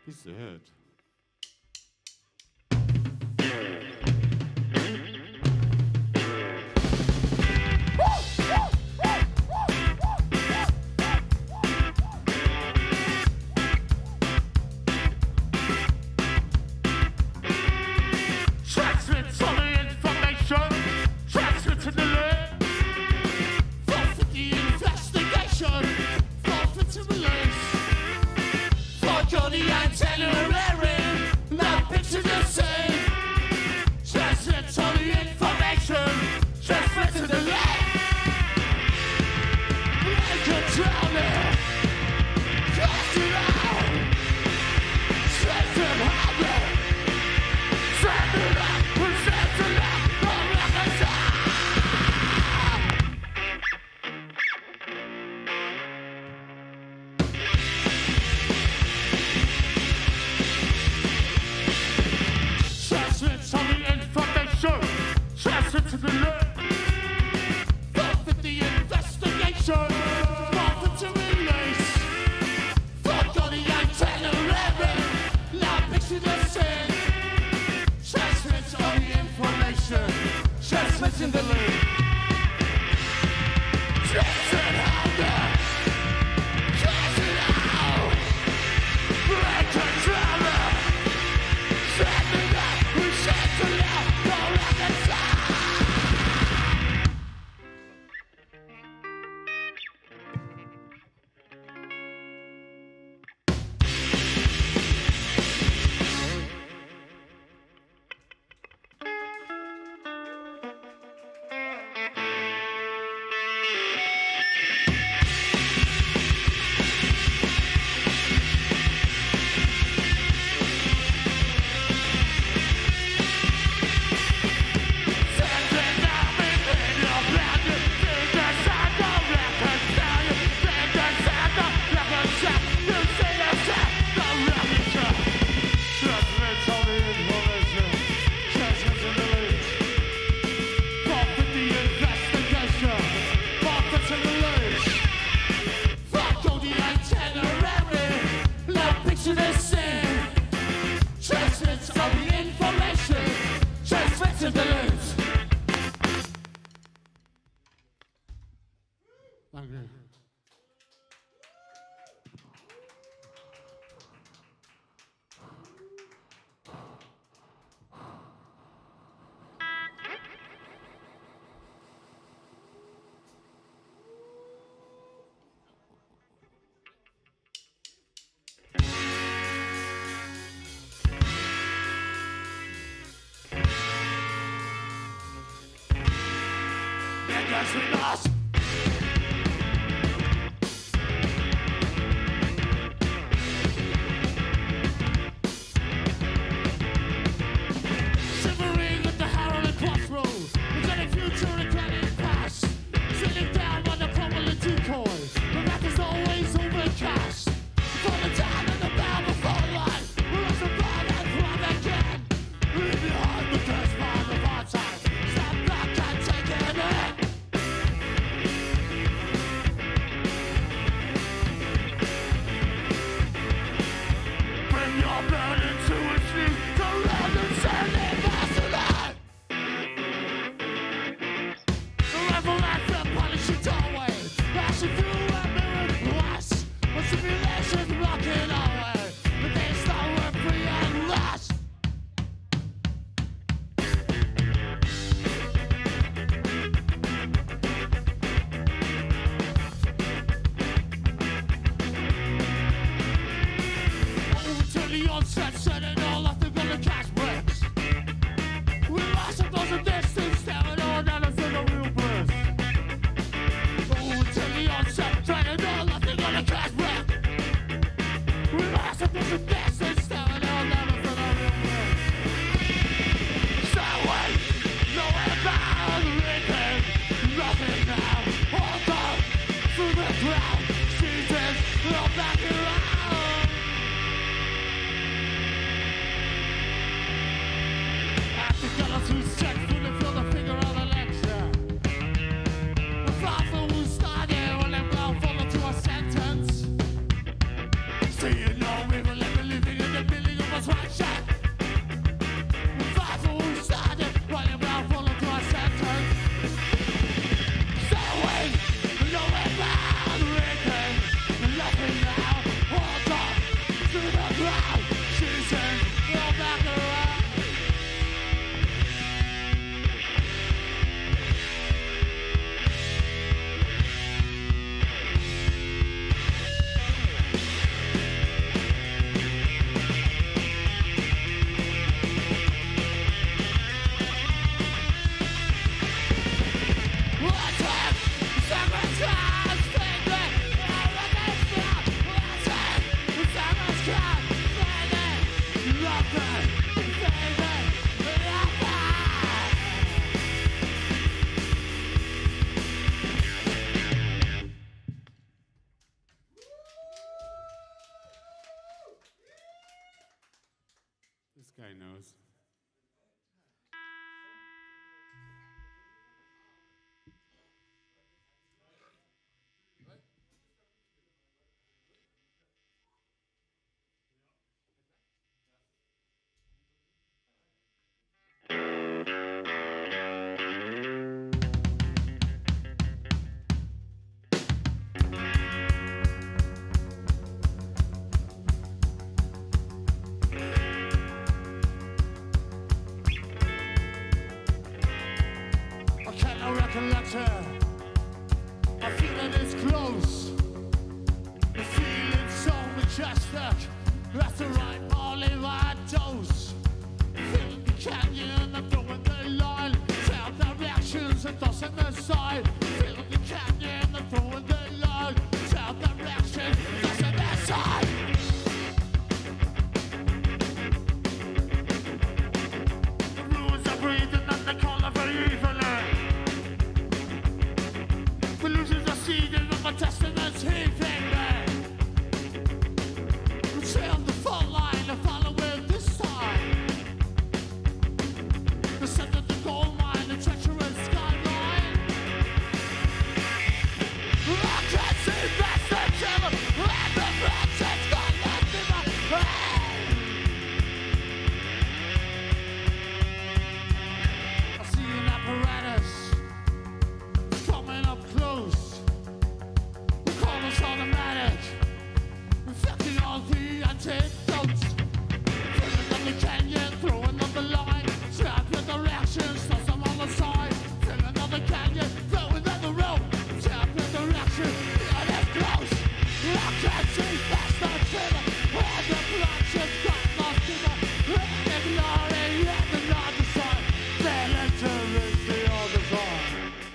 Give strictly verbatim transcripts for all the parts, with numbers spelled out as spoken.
He's dead. So you know we will live living in the collector. I feel it is close. The feeling so majestic. That's the right only right dose. Feeling the canyon, I'm doing the line. Tell directions, it doesn't decide. Feeling the canyon, I'm throwing the line. Tell directions, it doesn't decide. The rules are breathing and they call it very evenly. Illusions are seeded and my testament's heaving me. Return the full line and follow it this time. The center of the gold mine, the treacherous skyline. I can't see past the channel and the branches got left in my head. I see an apparatus coming up close. The corner's automatic, infecting all the antidotes. Filling up the canyon, throwing up the line. Trap your directions, toss them on the side. Filling up the canyon, throwing up the road. Tap your direction, and it's close. I can't see past the trigger. And the branches got lost in the ignoring and the non-design. Then entering the other side.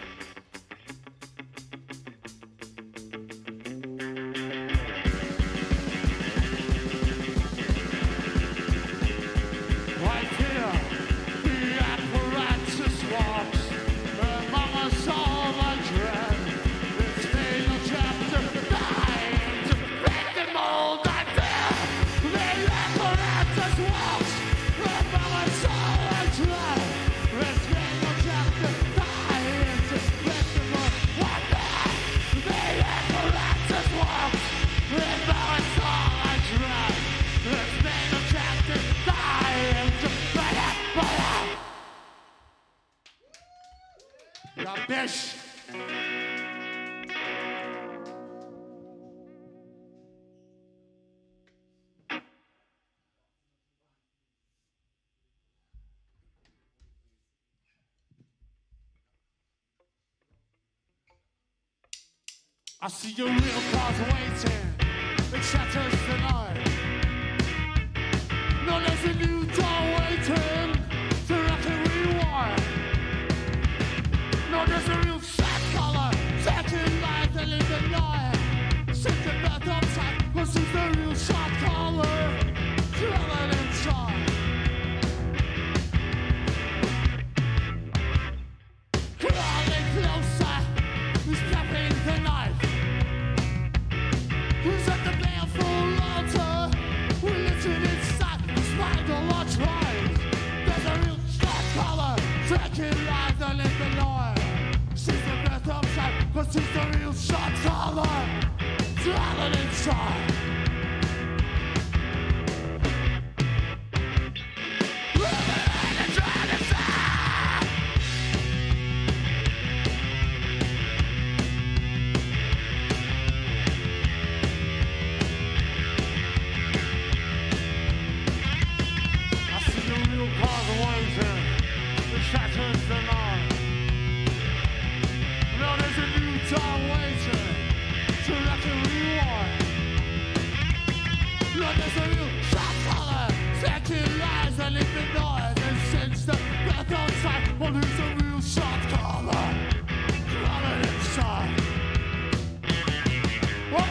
Right here, the apparatus walks among us all undread. It's made of chapter dying to break the mold I fear. The apparatus walks among us all undread. It's made of chapter dying to break the mold I fear. The apparatus walks among us all undread. It's made of chapter dying to break the mold. Ja, bitch. I see your real cars waiting. It shatters the night. No, there's a new door waiting to rock and rewind. No, there's a real sad color, second light that live the night. Sit the bed upside, cause it's the real shot color. Dwelling inside. Crawling closer, he's tapping the knife. Who's at the baleful altar? We listen inside, the spider watch right. There's a real shot color, second light that live the night. She's the best upside, cause she's the real shot caller. Dwelling inside. Living in the dwelling inside. I see the real cars waiting. The shatters the night. No, there's a new door waiting to rock and rewind. No, there's a real shot color, second lies and living noise. And since the breath outside, well, there's a real shot color, crawling inside. What?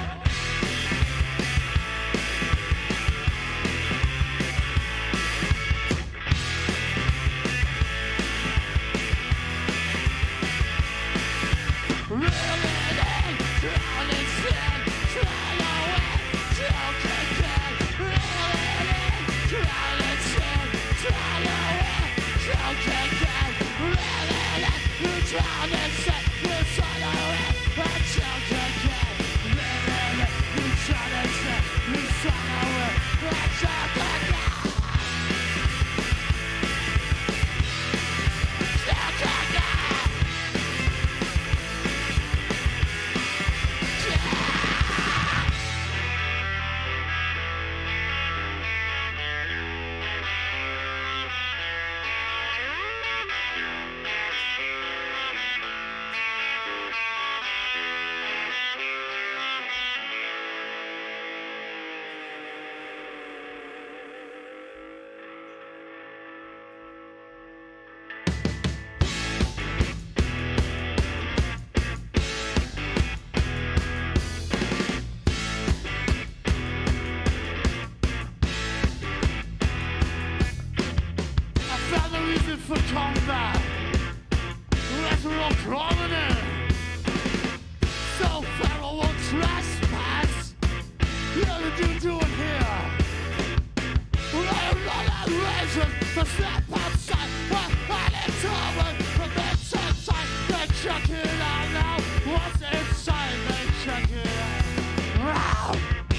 reason for combat. As we're all crawling in, so fellow won't trespass. Yeah, what you doing here? I am not outrageous to step outside. But I didn't tell me but that's inside. Then check it out now. What's inside? Then check it out. Wow.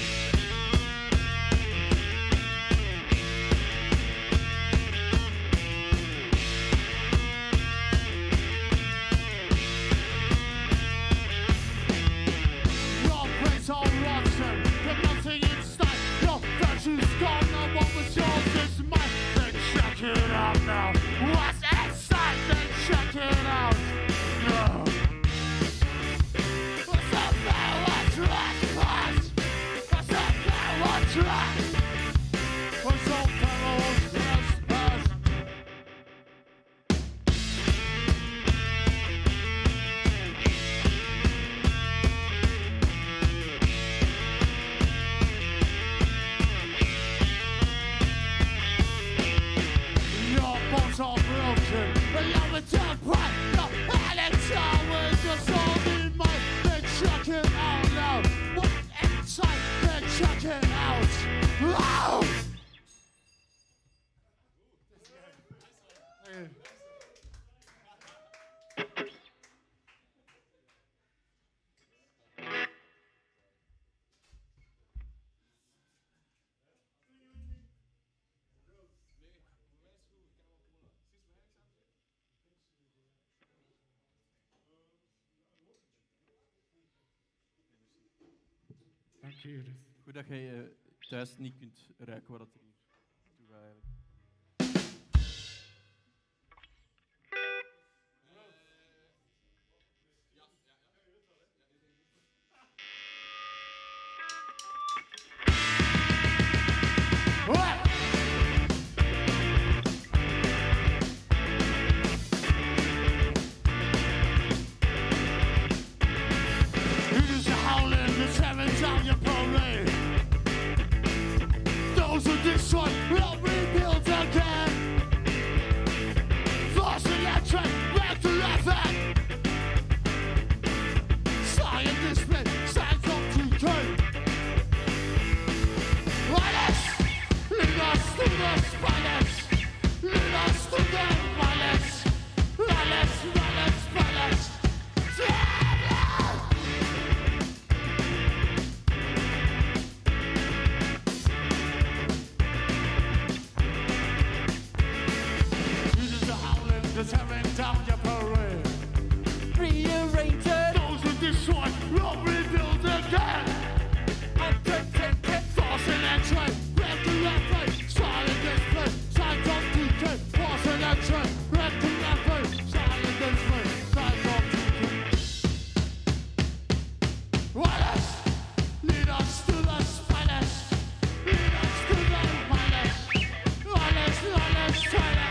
Your brain's all rotten. There's nothing inside. Your virtue's gone. Now what was yours is mine. Then check it out now. What's inside? Then check it out. No. What's up there? What's trespass? What's up there? What's trespass? What's up there? What's trespass? Your bones are broken, but you're a dead bright. Your Animator with your soul in mind. Then check it out now. What's inside? Then check it out. Wow! Dank je. Goed dat jij uh, thuis niet kunt ruiken wat er hier toe gaat eigenlijk. What? It is the howling, the tearing down your parade. Those who destroy will rebuild again. Force electric, back to laughing. Science display, signs of decay. Violence, lead us to the spiders. Lead us to the violence. Violence, violence, violence. The tearing down your parade. Rearrange it. Those who destroy will rebuild again. Forcing entry, red to left face, silent display, signs of decay. Forcing entry, red to left face, silent display, signs of decay. Violence, lead us to the spiders. Lead us to the violence. Violence, violence, silence.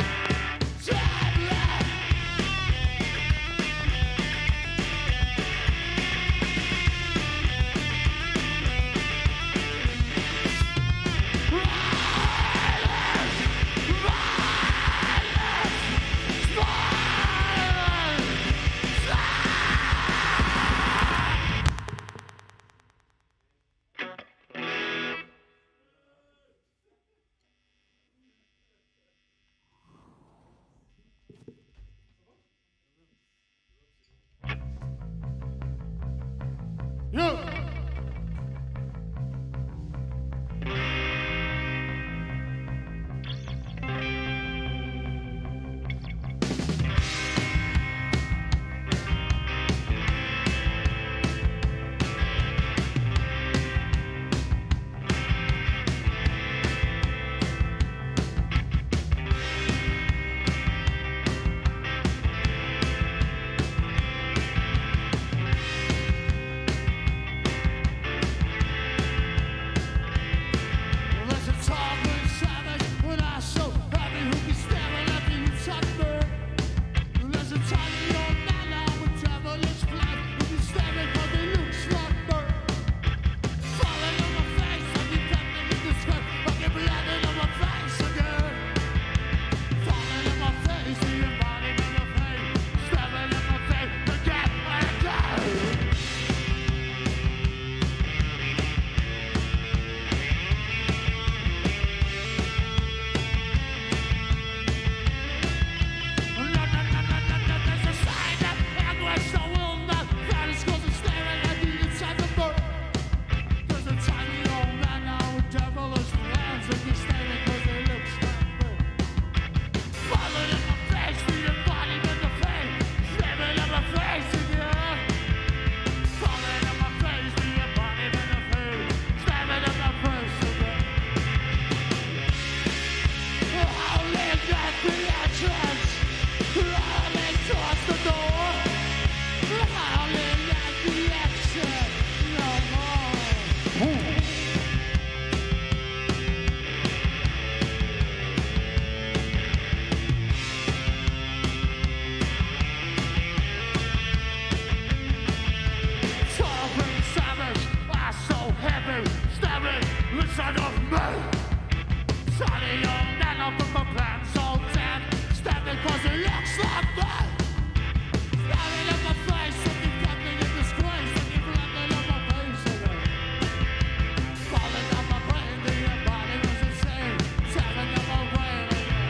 Cause it looks like me. Staring at my face, looking fucking in disgrace, looking flattening on my face again. Falling down my brain, the body was insane, tearing up my brain again.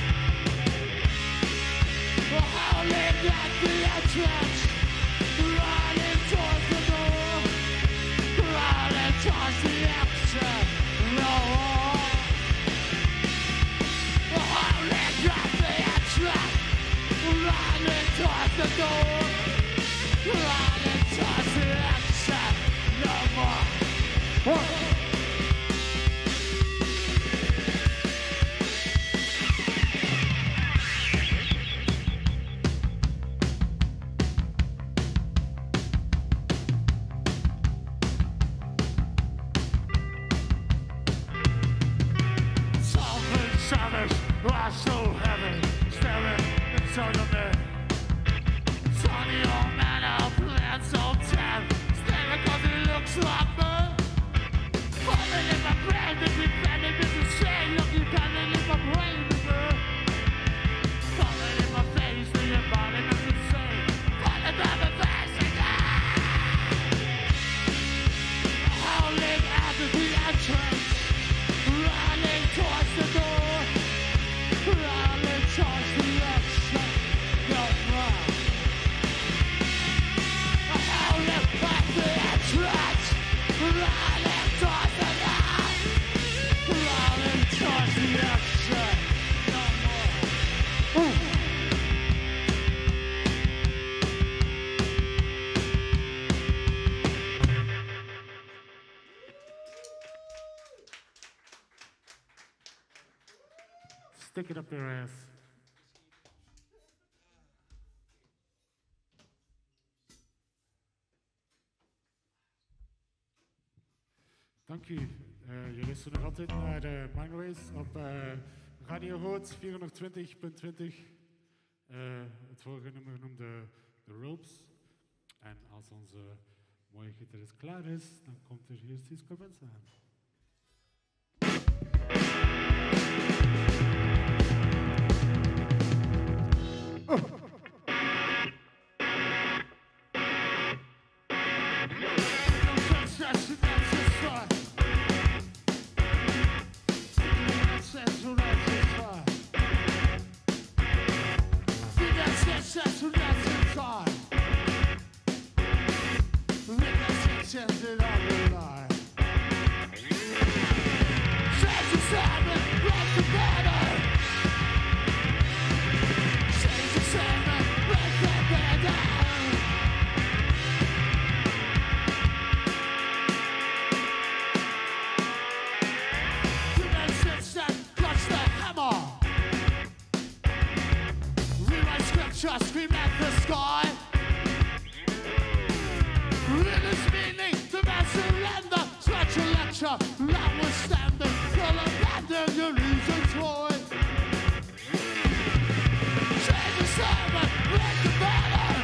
Howling at the entrance, running towards the door, running towards the exit. No. Howling at the entrance, running towards the door, running towards the exit. No more. Something savage, was so heavy, staring inside of me. Tiny old man out playing so dead, staring cause he looks like me. Falling in my brain, looking bending is insane, looking bending in my brain again. Falling in my face, the embodiment is insane, falling down my face again. Howling out of the entrance, running towards the door, running towards the exit. No more. Howling at the entrance, running towards the door, running towards the exit. No more. Ooh. Stick it up their ass. Dank u. Uh, jullie luisteren nog altijd naar uh, Mango's op uh, Radio Rood vierhonderdtwintig punt twintig. Uh, het vorige nummer noemde The Ropes. En als onze mooie gitarist klaar is, dan komt er hier iets comments aan. Just scream at the sky. Religious meaning, the man surrender. Such a lecture, notwithstanding, will abandon your reasons why. Change the sermon, break the banner.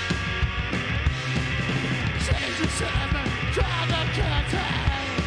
Change the sermon, draw the curtain.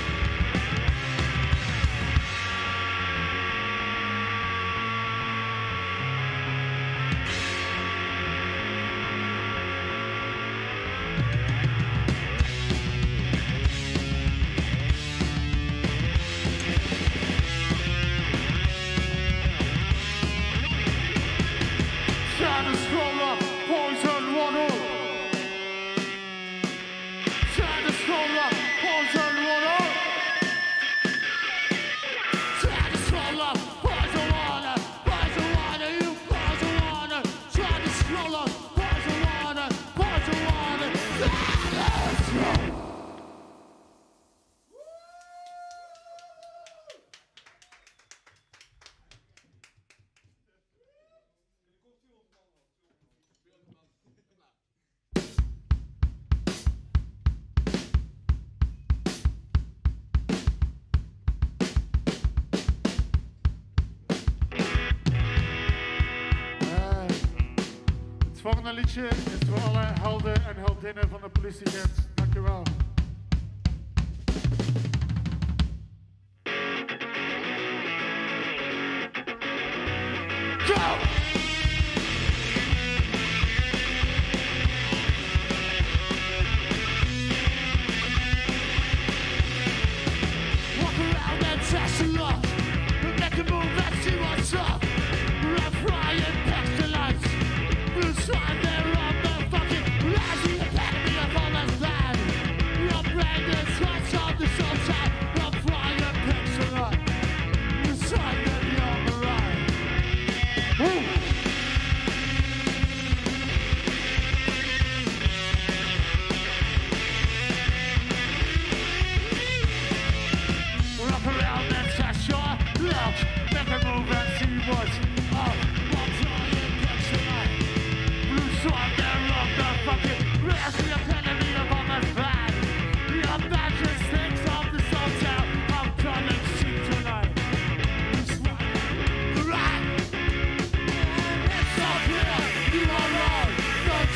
Het volgende liedje is voor alle helden en heldinnen van de politiedienst. Dank u wel. Go!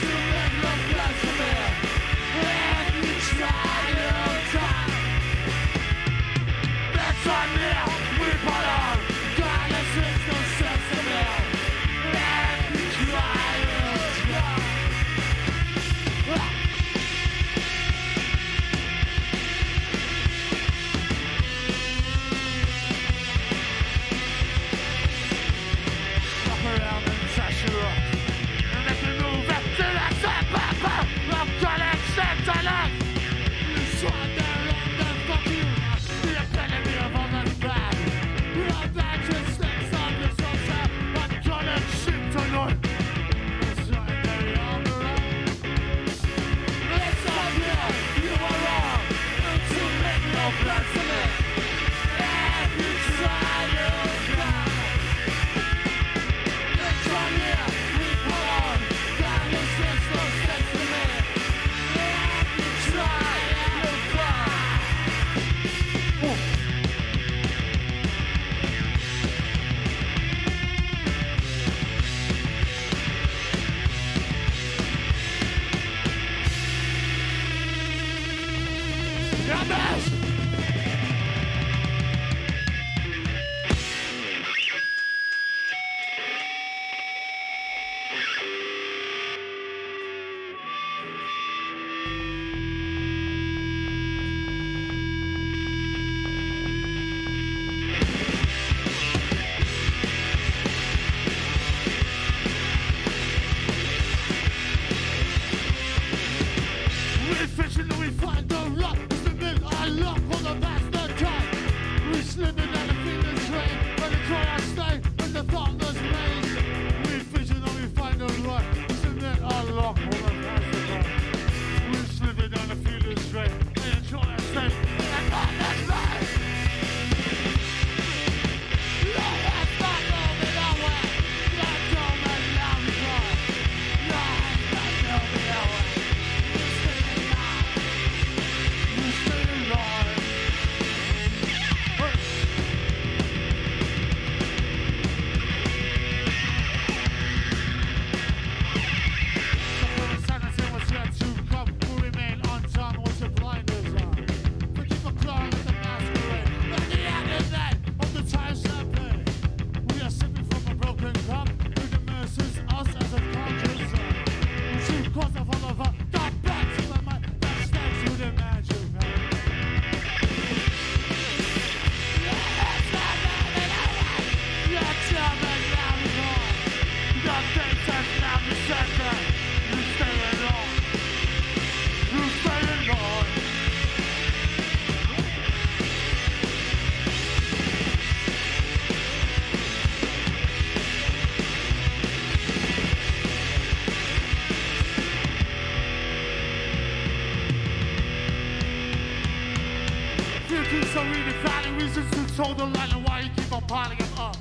So really finding reasons to toe the line and why you keep on piling them up.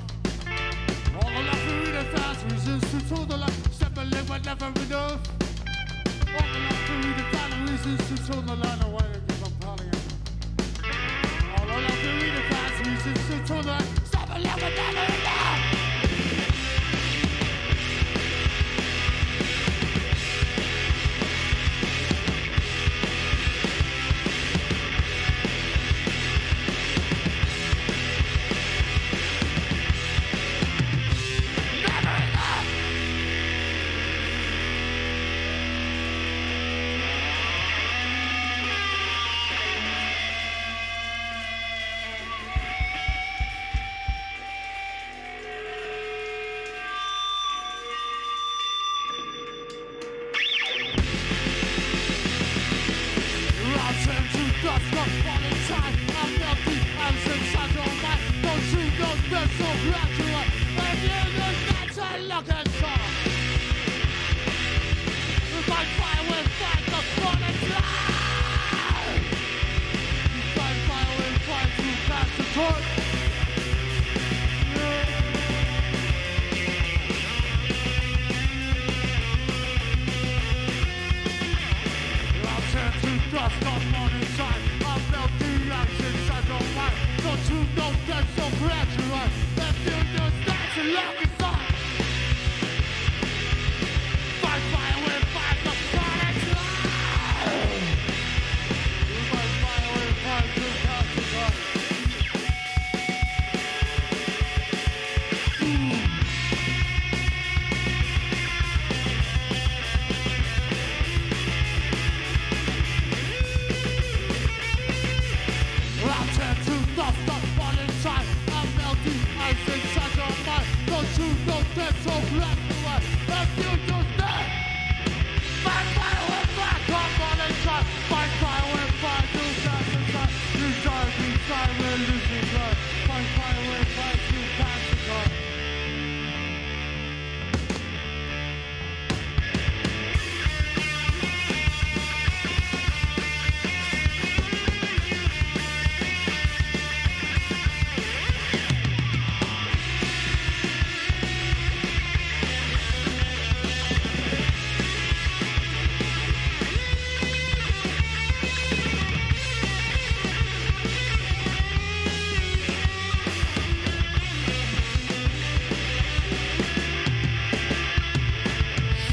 All the love to read the fast reasons to toe the line. Step and live but never enough. All the love to read the finding reasons to toe the line and why you keep on piling them up. All the love to read the fast reasons to toe the line. Step and live but never enough. Fight fire with fire.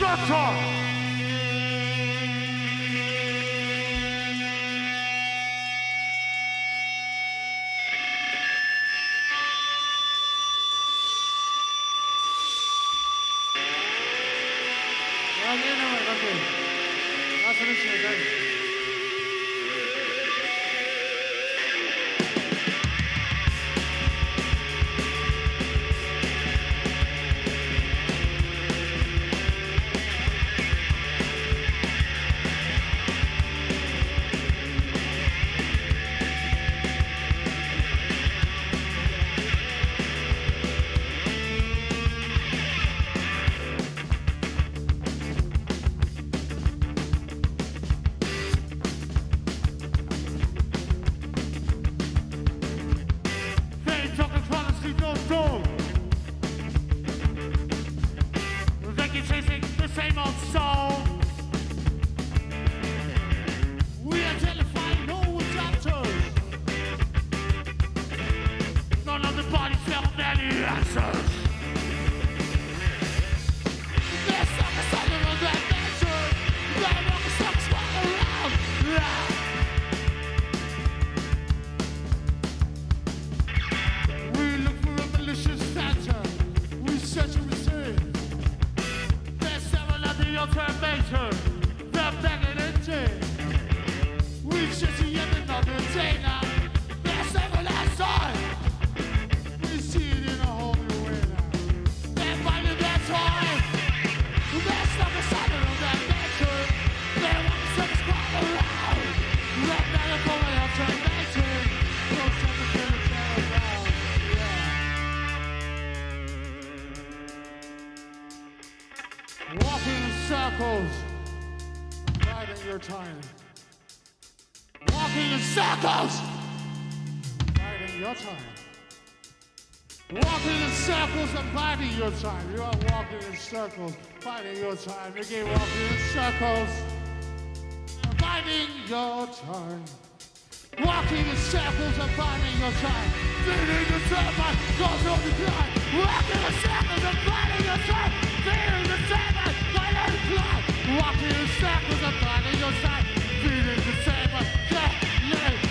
Doctor! Ja, nee, nee, danke. Lass uns schnell gehen. Time. You are walking in circles, finding your time. You keep walking in circles, finding your time. Walking in circles and finding your time. Feeling the serpent goes on the climb. Walking in circles and finding your time. Feeling the serpent goes on the climb. Walking in circles and finding your time. Feeling the serpent get lit.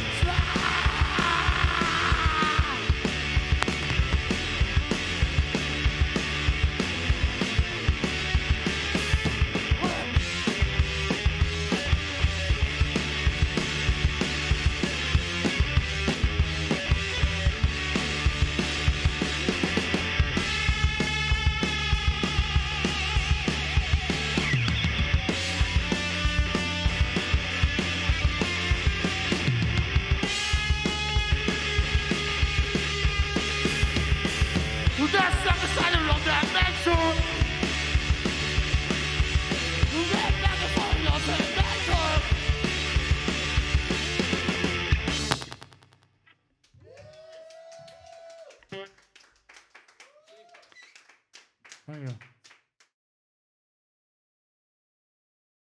There you go.